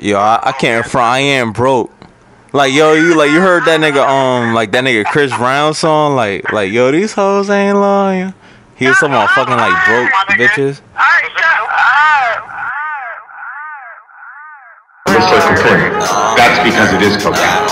Yo, I can't front. I am broke. Like yo, you heard that nigga like that nigga Chris Brown song like yo, these hoes ain't loyal. He was talking about fucking like broke bitches. It's so complete. That's because it is cocaine.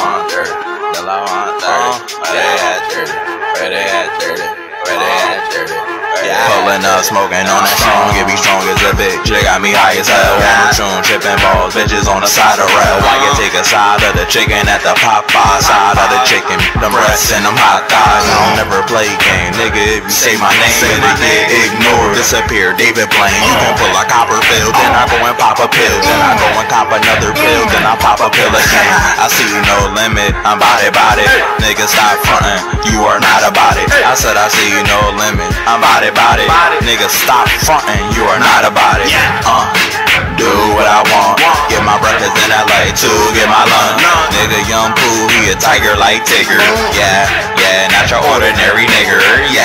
Pulling up, smoking on that strong, it be strong as a bitch. They got me high as hell, on the tune, tripping balls, bitches on the side of rail. Why you take a side of the chicken at the Popeye side of the chicken? Them breasts and them hot thighs. I don't never play game, nigga. If you say my name, it'll get ignored. Disappear, David Blaine. You gon' pull a Copperfield, then I go and pop a pill, then I go and cop another pill, then I pop a pill again. I see you no limit, I'm bout it. Nigga, stop frontin', you are not about it. I said I see you no limit, I'm bout it. Nigga, stop frontin', you are not about it. Do what I want, get my breakfast in LA too, get my lunch. Nigga, young Pooh, he a tiger like Tigger. Yeah, not your ordinary nigger.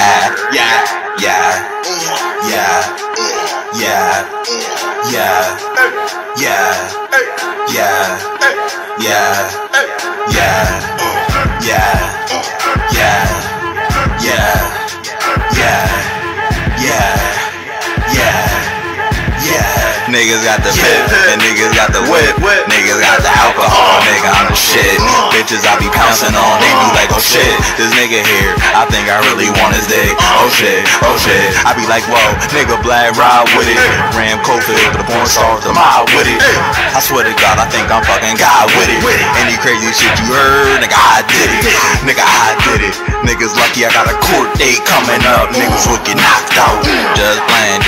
Niggas got the pip, and niggas got the whip. Niggas got the alcohol, nigga, I'm the shit. Bitches I be pouncing on, they be like, oh shit, this nigga here, I think I really want his dick. Oh shit, I be like, whoa, nigga, black ride with it. Ram Cofield, the porn stars, the mob with it. I swear to God, I think I'm fucking God with it. Any crazy shit you heard, nigga, I did it. Nigga, I did it. Niggas lucky I got a court date coming up. Niggas will get knocked out. Just playing.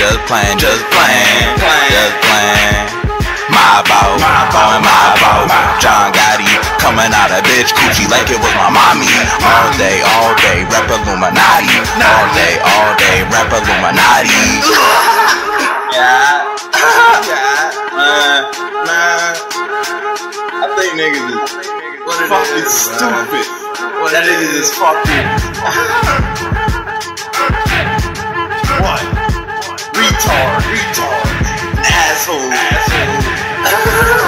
My bout, going my bout. John Gotti coming out of bitch coochie like it was my mommy. All day, rep Illuminati. All day, rep Illuminati. I think niggas is fucking stupid. That niggas is fucking what? Retard, asshole.